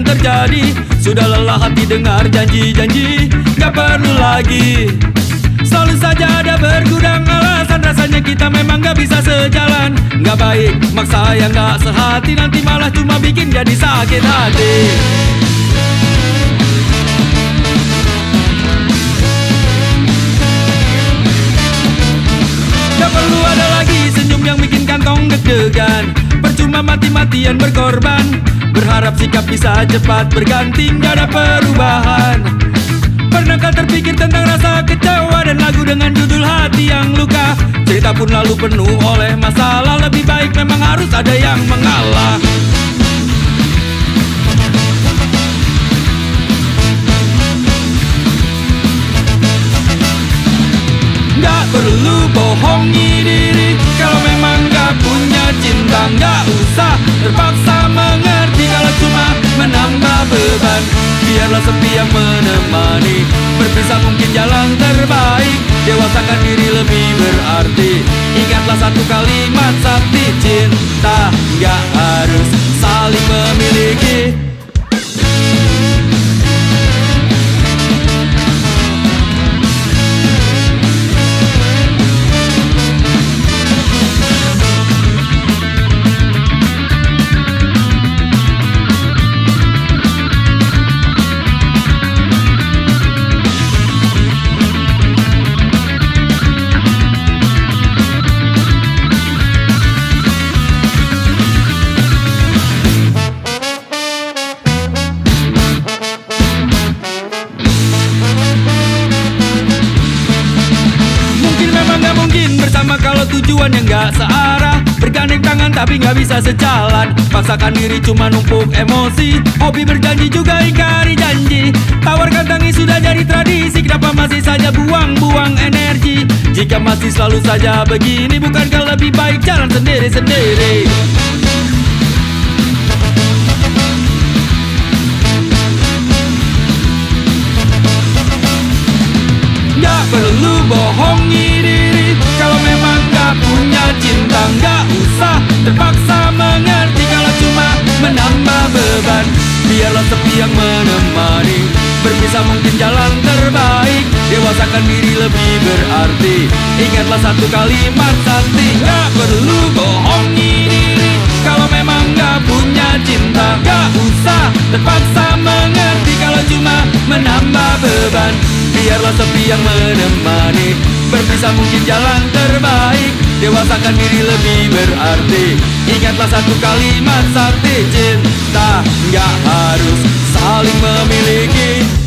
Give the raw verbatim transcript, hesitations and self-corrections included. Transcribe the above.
terjadi. Sudah lelah hati dengar janji-janji, gak perlu lagi. Selalu saja ada bergudang alasan, rasanya kita memang gak bisa sejalan. Gak baik maksa yang gak sehati, nanti malah cuma bikin jadi sakit hati. Gak perlu ada lagi senyum yang bikin kantong deg-degan. Percuma mati-matian berkorban, berharap sikap bisa cepat berganti, gak ada perubahan. Pernahkah terpikir tentang rasa kecewa dan lagu dengan judul hati yang luka? Cerita pun lalu penuh oleh masalah, lebih baik memang harus ada yang mengalah. Gak perlu bohongi diri, kalau memang gak punya cinta gak usah terpaksa mengerti. Kalau cuma menambah beban, biarlah sepi yang menemani. Berpisah mungkin jalan terbaik, dewasakan diri lebih berarti. Ingatlah satu kalimat sakti, cinta gak harus saling memiliki. Bersama kalau tujuan yang gak searah, bergandeng tangan tapi gak bisa sejalan. Paksakan diri cuma numpuk emosi, hobi berjanji juga ingkari janji. Tawarkan tangi sudah jadi tradisi, kenapa masih saja buang-buang energi? Jika masih selalu saja begini, bukankah lebih baik jalan sendiri-sendiri? Gak perlu bohongi diri, kalau memang gak punya cinta gak usah terpaksa mengerti. Kalau cuma menambah beban, biarlah sepi yang menemani. Berpisah mungkin jalan terbaik, dewasakan diri lebih berarti. Ingatlah satu kalimat sakti, gak perlu bohongi diri, kalau memang gak punya cinta gak usah terpaksa mengerti. Kalau cuma menambah beban, biarlah sepi yang menemani. Berpisah mungkin jalan terbaik, dewasakan diri lebih berarti. Ingatlah satu kalimat sakti, cinta gak harus saling memiliki.